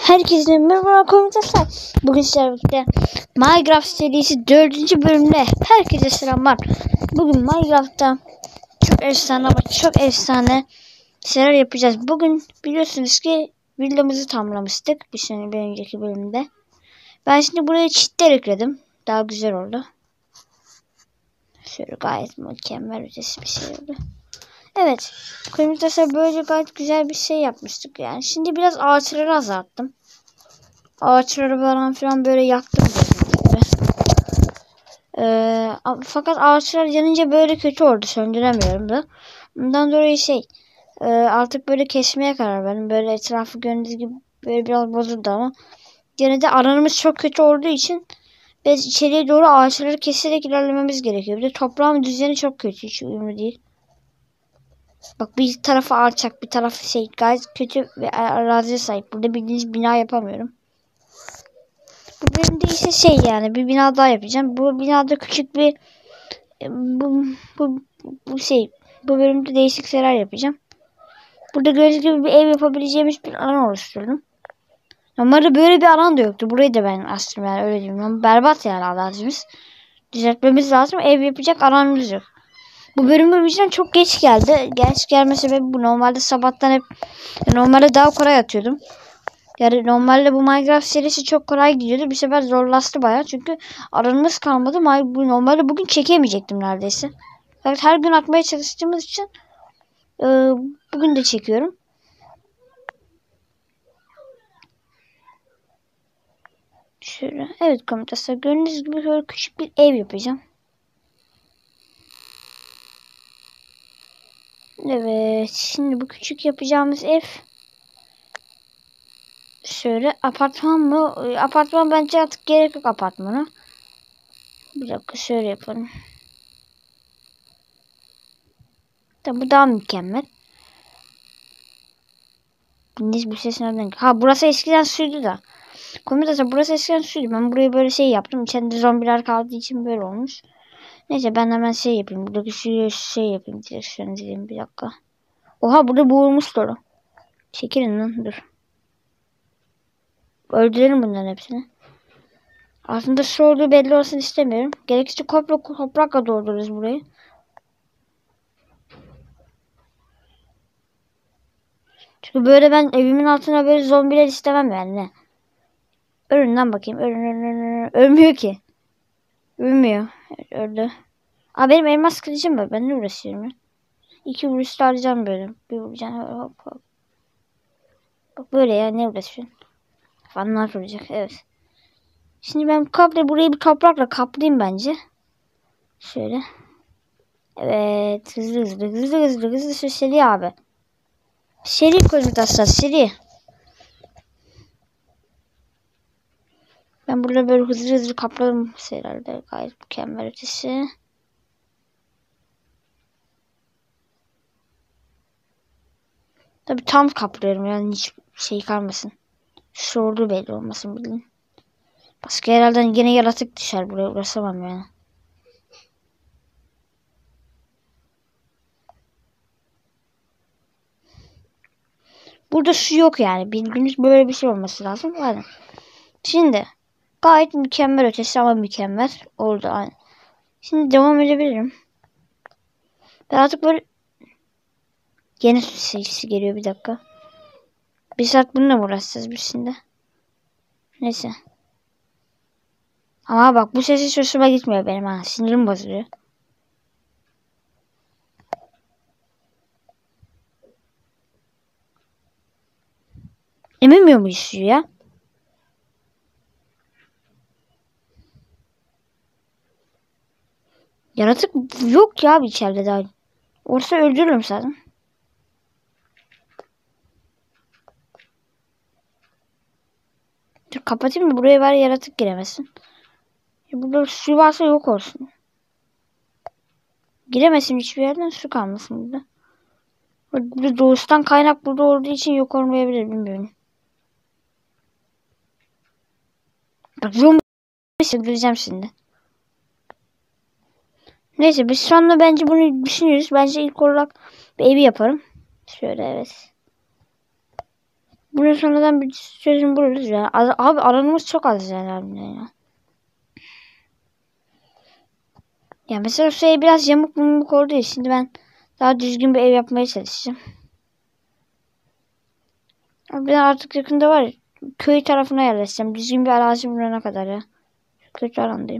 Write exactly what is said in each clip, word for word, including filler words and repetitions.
Herkese merhaba arkadaşlar. Bugün sizlerle birlikte Minecraft serisi dördüncü bölümde herkese selamlar. Bugün Minecraft'ta çok efsane ama çok efsane şeyler yapacağız. Bugün biliyorsunuz ki videomuzu tamamlamıştık bir sene bir önceki bölümde. Ben şimdi buraya cheatler ekledim. Daha güzel oldu. Şöyle gayet mükemmel ötesi bir şey oldu. Evet. Kırmızı böyle gayet güzel bir şey yapmıştık yani. Şimdi biraz ağaçları azalttım. Ağaçları falan filan böyle yaktım böyle. Ee, fakat ağaçlar yanınca böyle kötü oldu. Söndüremiyorum da. Bundan dolayı şey e, artık böyle kesmeye karar verdim. Böyle etrafı gördüğünüz gibi böyle biraz bozuldu ama yine de alanımız çok kötü olduğu için biz içeriye doğru ağaçları keserek ilerlememiz gerekiyor. Bir de toprağın düzeni çok kötü. Hiç uyumlu değil. Bak bir tarafı alçak, bir tarafı şey gayet kötü ve araziye sahip. Burada bildiğiniz bina yapamıyorum. Bu bölümde ise şey yani bir bina daha yapacağım. Bu binada küçük bir bu, bu, bu şey bu bölümde değişik şeyler yapacağım. Burada gördüğünüz gibi bir ev yapabileceğimiz bir alan oluşturdum. Normalde böyle bir alan da yoktu. Burayı da ben astım yani öyle diyeyim. Ama berbat yani alanımız. Düzeltmemiz lazım. Ev yapacak alanımız yok. Bu bölümde bizden çok geç geldi. Geç gelme sebebi bu. Normalde sabahtan hep normalde daha kolay atıyordum. Yani normalde bu Minecraft serisi çok kolay gidiyordu. Bir sefer zorlaştı bayağı. Çünkü aranımız kalmadı. Normalde bugün çekemeyecektim neredeyse. Evet, her gün atmaya çalıştığımız için e, bugün de çekiyorum. Şöyle. Evet komutanlar. Gördüğünüz gibi böyle küçük bir ev yapacağım. Evet. Şimdi bu küçük yapacağımız ev şöyle apartman mı? Apartman bence artık gerek yok apartmana. Bir dakika şöyle yapalım. Tabi bu daha mükemmel. Biniz bu ses nereden? Ha burası eskiden suydu da. Komutanlar burası eskiden suydu. Ben burayı böyle şey yaptım. İçeride zombiler kaldığı için böyle olmuş. Neyse ben hemen şey yapayım. Buradaki suyu şey yapayım. Direksiyon diyeyim bir dakika. Oha burada boğulmuş dolu. Çekilin lan dur. Öldürelim bunların hepsini. Aslında su olduğu belli olsun istemiyorum. Gerekirse toprak, toprakla doldururuz burayı. Çünkü böyle ben evimin altına böyle zombiler istemem yani. Ne? Ölün lan bakayım. Ölün, ölün, ölün. Ölmüyor ki. Ölmüyor. Öldü. Aa benim elmas kılıcım var. Ben ne uğraşıyorum ya? İki vuruş alacağım böyle. Bir vuracağım. Hop hop. Bak böyle ya ne uğraşıyorsun? Fanlar vuracak. Evet. Şimdi ben komple burayı bir toprakla kaplayayım bence. Şöyle. Evet. Hızlı hızlı hızlı hızlı hızlı şu seri abi. Seri komutaslar seri. Ben burada böyle hızlı hızlı kapladım herhalde. Gayet mükemmel ötesi. Tabi tam kaplıyorum yani hiç şey kalmasın. Sordu belli olmasın bilin. Başka herhalde yine yaratık düşer buraya uğraşamam yani. Burada su yok yani. Bildiğiniz böyle bir şey olması lazım. Yani. Şimdi gayet mükemmel ötesi ama mükemmel oldu. Yani. Şimdi devam edebilirim. Ben artık böyle yeni su sesi geliyor bir dakika. Bir saat bununla mı uğraşacağız biz şimdi? Neyse. Ama bak bu ses hiç hoşuma gitmiyor benim ha. Sinirim bozuluyor. Ememiyor muyuz suyu ya? Yaratık yok ya içeride daha. Orası öldürürüm zaten. Dur kapatayım mı? Buraya var yaratık giremesin. Burada su varsa yok olsun. Giremesin hiçbir yerden su kalmasın burada. Burada doğuştan kaynak burada olduğu için yok olmayabilir bilmiyorum. Bak zombi gireceğim şimdi. Neyse biz sonra bence bunu düşünürüz. Bence ilk olarak bir evi yaparım. Şöyle evet. Bunu sonradan bir çözüm buluruz ya. Abi alanımız çok az yani. Ya. Ya mesela şey biraz yamuk mumuk olduğu için şimdi ben daha düzgün bir ev yapmaya çalışacağım. Abi ben artık yakında var ya, köy tarafına yerleşeceğim. Düzgün bir arazi bulana kadar ya. Kötü alandayım.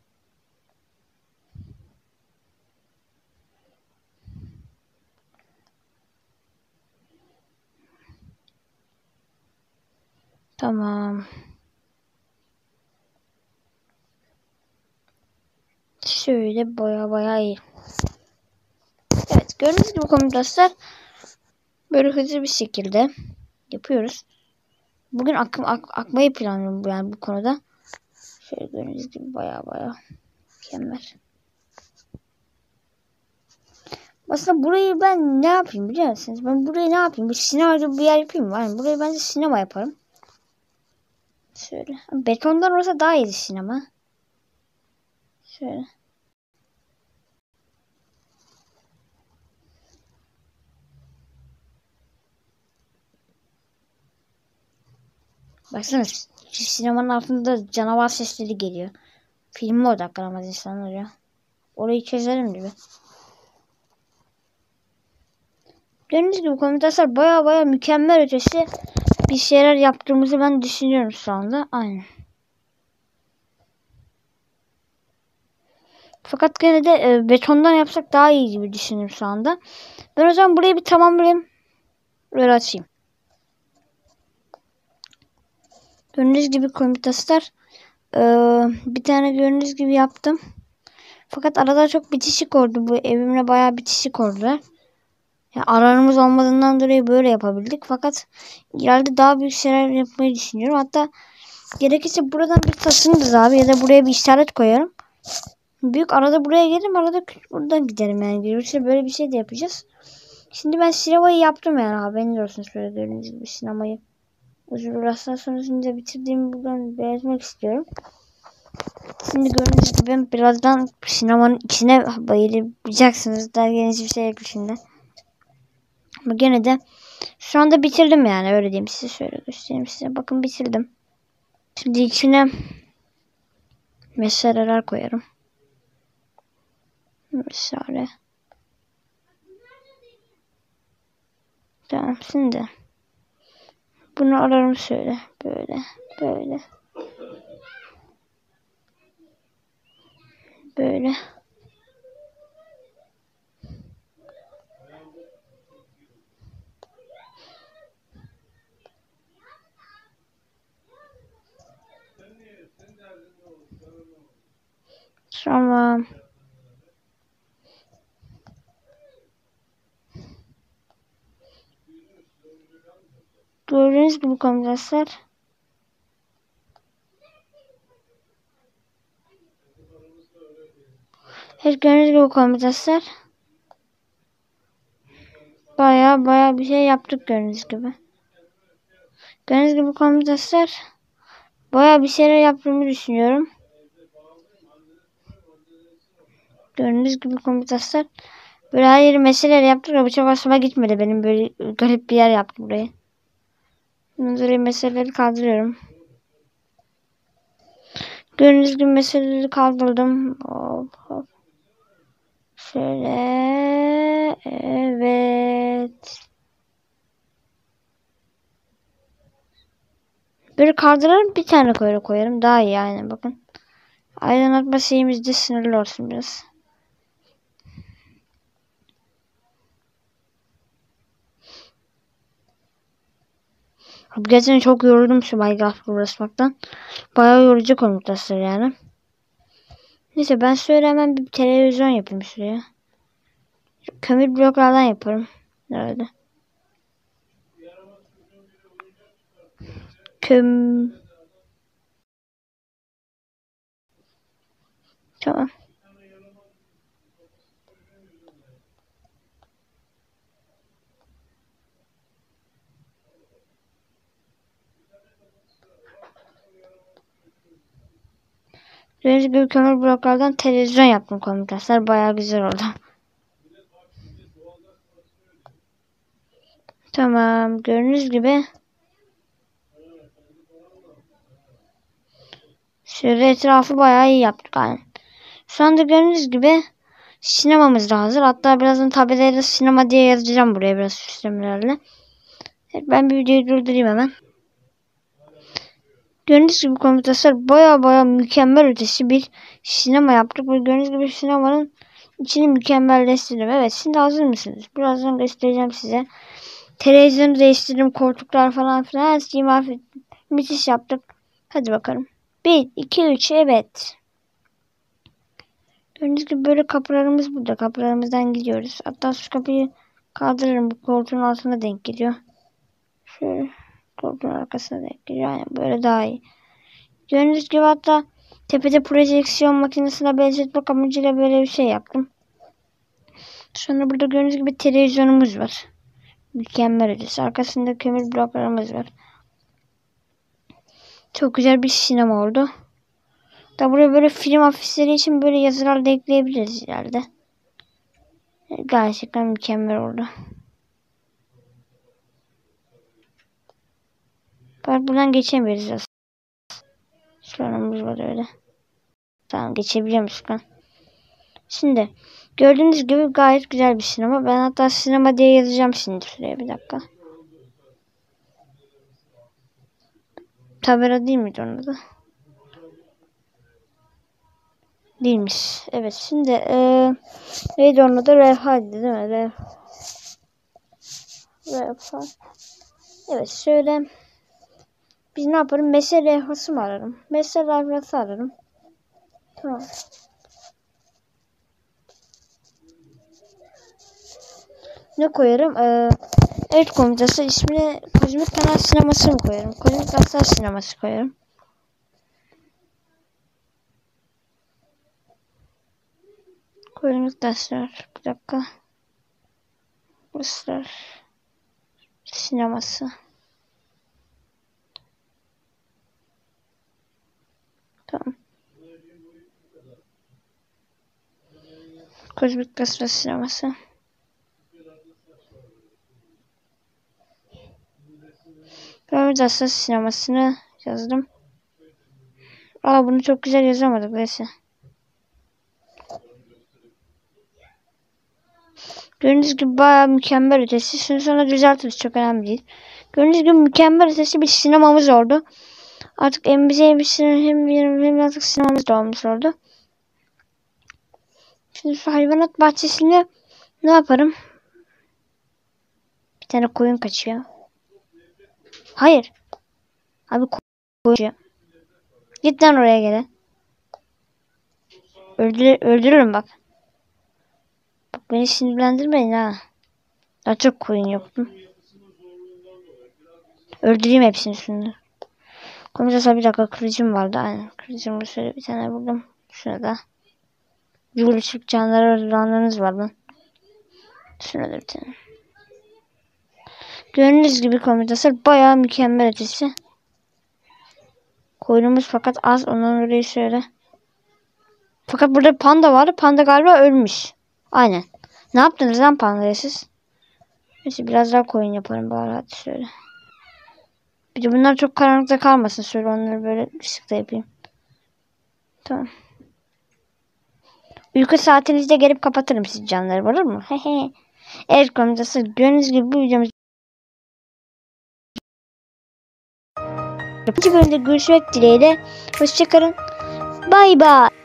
Tamam. Şöyle baya baya iyi. Evet gördüğünüz gibi komutaslar böyle hızlı bir şekilde yapıyoruz. Bugün ak ak akmayı planlıyorum yani bu konuda. Şöyle gördüğünüz gibi baya baya mükemmel. Aslında burayı ben ne yapayım biliyor musunuz? Ben burayı ne yapayım? Bir sinema bir yer yapayım mı? Yani burayı bence sinema yaparım. Şöyle. Betondan olsa daha iyiydi sinema. Şöyle. Baksana sinemanın altında canavar sesleri geliyor. Filme odaklanamaz insanlar ya. Orayı çözelim gibi. Gördüğünüz gibi komutaslar baya baya mükemmel ötesi bir şeyler yaptığımızı ben düşünüyorum şu anda. Aynen. Fakat gene de e, betondan yapsak daha iyi gibi düşünüyorum şu anda. Ben o zaman burayı bir tamamlayayım. Böyle açayım. Gördüğünüz gibi komutaslar e, bir tane gördüğünüz gibi yaptım. Fakat arada çok bitişik oldu. Bu evimle bayağı bitişik oldular. Yani alanımız olmadığından dolayı böyle yapabildik. Fakat ileride daha büyük şeyler yapmayı düşünüyorum. Hatta gerekirse buradan bir taşınırız abi. Ya da buraya bir işaret koyarım. Büyük arada buraya gelirim. Arada küçük buradan giderim yani. Gerekirse böyle bir şey de yapacağız. Şimdi ben sinemayı yaptım yani. Haberiniz olsun. Şöyle gördüğünüz gibi sinemayı. Uzun uğraşlar sonrasında bitirdiğimi buradan belirtmek istiyorum. Şimdi gördüğünüz gibi birazdan sinemanın içine bayılacaksınız. Daha geniş bir şey yok şimdi. Ama gene de şu anda bitirdim yani öyle diyeyim size. Şöyle göstereyim size. Bakın bitirdim. Şimdi içine meseleler koyarım. Mesele. Tamam şimdi. Bunu ararım şöyle. Böyle. Böyle. Böyle. Tamam. Gördüğünüz gibi komutanlar. Evet gördüğünüz gibi komutanlar. Baya baya bir şey yaptık gördüğünüz gibi. Gördüğünüz gibi komutanlar. Baya bir şeyler yaptığımı düşünüyorum. Gördüğünüz gibi komutanlar. Böyle her yeri meseleler yaptık ama bu çok hoşuma gitmedi. Benim böyle garip bir yer yaptım burayı. Bunları meseleleri kaldırıyorum. Gördüğünüz gibi meseleleri kaldırdım. Hop hop. Şöyle. Evet. Böyle kaldıralım bir tane koyarım koyarım. Daha iyi aynen bakın. Aydınlatma şeyimiz de sınırlı olsun biraz. Gerçekten çok yoruldum şu Minecraft'la uğraşmaktan. Bayağı yorucu komutası yani. Neyse ben şöyle hemen bir televizyon yapayım şuraya. Kömür bloklardan yaparım. Nerede? Köm... Tamam. Gördüğünüz gibi kömür bloklardan televizyon yaptım komutası. Bayağı güzel oldu. Tamam. Gördüğünüz gibi Şöyle etrafı bayağı iyi yaptık. Yani. Şu anda gördüğünüz gibi sinemamız da hazır. Hatta birazdan tabelayla sinema diye yazacağım buraya biraz süslemelerle. Evet, ben bir videoyu durdurayım hemen. Gördüğünüz gibi komutaslar baya baya mükemmel ötesi bir sinema yaptık. Ve gördüğünüz gibi sinemanın içini mükemmelleştirdim. Evet, şimdi hazır mısınız? Birazdan göstereceğim size. Televizyonu değiştirdim, koltuklar falan filan her şeyi mahvettim. Müthiş yaptık. Hadi bakalım. bir, iki, üç, evet. Gördüğünüz gibi böyle kapılarımız burada. Kapılarımızdan gidiyoruz. Hatta şu kapıyı kaldırırım. Bu koltuğun altına denk geliyor. Şöyle koltuğun arkasına denk geliyor. Yani böyle daha iyi. Gördüğünüz gibi hatta tepede projeksiyon makinesine benzetmek amacıyla böyle bir şey yaptım. Sonra burada gördüğünüz gibi televizyonumuz var. Mükemmel ötesi. Arkasında kömür bloklarımız var. Çok güzel bir sinema oldu. Da buraya böyle film afişleri için böyle yazılar da ekleyebiliriz ileride. Gerçekten mükemmel oldu. Bak buradan geçemiyoruz aslında. Şuramız var öyle. Tamam, geçebiliyor musun? Şimdi gördüğünüz gibi gayet güzel bir sinema. Ben hatta sinema diye yazacağım şimdi şuraya, bir dakika. Tabela değil miydi onun adı? Değilmiş. Evet, şimdi ee, neydi onun adı? Refah'ydı değil mi? Ref... Refah. Evet, şöyle biz ne yaparım? Mesele levhası mı ararım? Mesele levhası ararım. Tamam. Ne koyarım? Ee, evet komutası ismini Kozmik Kanal Sineması mı koyarım? Kozmik Kanal Sineması koyarım. Kozmik Dersler. Bir dakika. Dersler Sineması. Tamam. Kozmik Dersler Sineması. Kozmik Dersler Sineması'nı yazdım. Aa, bunu çok güzel yazamadık. Neyse. Gördüğünüz gibi bayağı mükemmel ötesi. Şimdi sonra düzeltiriz. Çok önemli değil. Gördüğünüz gibi mükemmel ötesi bir sinemamız oldu. Artık hem bize hem, hem, hem, hem artık sinemamız da olmuş oldu. Şimdi şu hayvanat bahçesinde ne yaparım? Bir tane koyun kaçıyor. Hayır. Abi koyun kaçıyor. Git lan oraya gele. Öldür öldürürüm bak. Bak beni sinirlendirmeyin ha. Daha çok koyun yoktu. Öldüreyim hepsini şimdi. Komiser bir dakika, kılıcım vardı. Aynen. Kılıcımı şöyle bir tane buldum. Şurada. Yürüyüşlük canlılar öldürenleriniz var lan. Şurada bir tane. Gördüğünüz gibi komutaslar bayağı mükemmel ötesi. Koyunumuz fakat az. Ondan orayı şöyle. Fakat burada panda vardı. Panda galiba ölmüş. Aynen. Ne yaptınız lan pandaya siz? Neyse biraz daha koyun yaparım bari, hadi şöyle. Bir de bunlar çok karanlıkta kalmasın. Şöyle onları böyle ışıkta yapayım. Tamam. Uyku saatinizde gelip kapatırım siz canları, olur mu? Hehe. Evet komutası, gördüğünüz gibi bu videomuz ikinci bölümde görüşmek dileğiyle. Hoşçakalın. Bay bay.